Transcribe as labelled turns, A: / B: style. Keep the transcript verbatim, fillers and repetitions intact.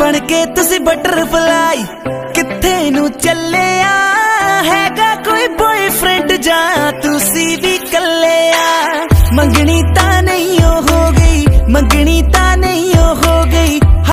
A: बन के तुसी बटरफ्लाई किथे नू चलिया है।